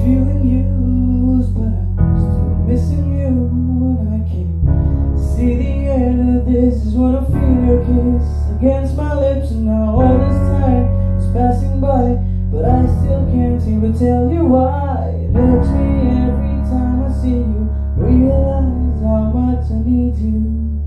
feeling used, but I'm still missing you. When I can't see the end of this is when I feel your kiss against my lips. And now all this time is passing by, but I still can't seem to tell you why. It hurts me every time I see you, realize how much I need you.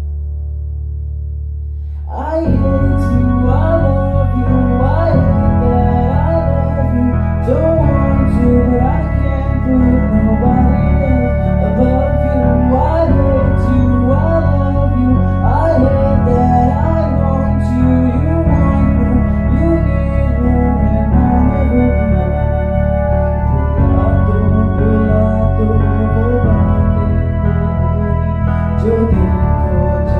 I hate you, I love you, I hate that I love you. Don't want to, but I can't put nobody else above you. I hate you, I love you, I hate that I want you. You want her, you need her, and I'll never be. Yo digo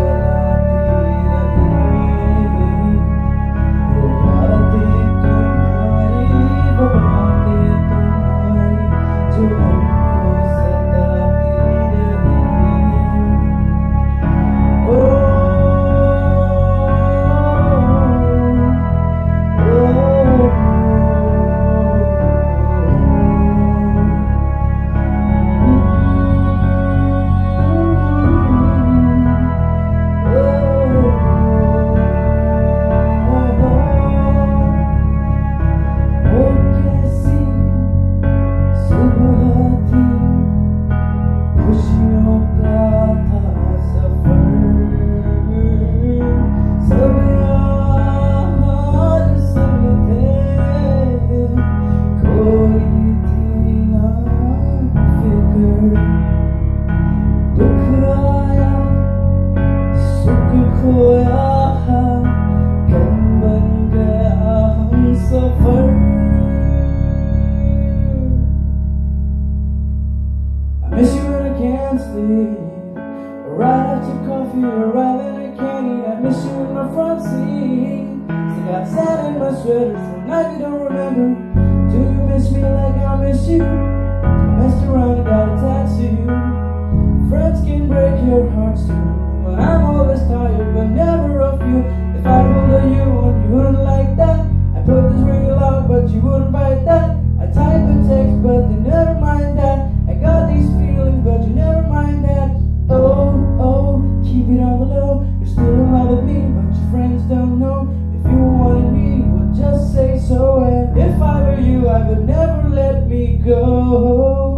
I miss you when I can't sleep. Right after coffee, arriving I can't eat. I miss you in my front seat. Still got sand in my sweater from night you don't remember. Do you miss me like I miss you? I messed around and got attached to you. Friends can break your hearts too. Well, I'm always tired, but never of you. If I pulled a you on, you wouldn't like that. I put this ring aloud, but you wouldn't bite that. I type a text, but they never mind that. I got these feelings, but you never mind that. Oh, oh, keep it on the low. You're still in love with me, but your friends don't know. If you wanted me, well, just say so. And if I were you, I would never let me go.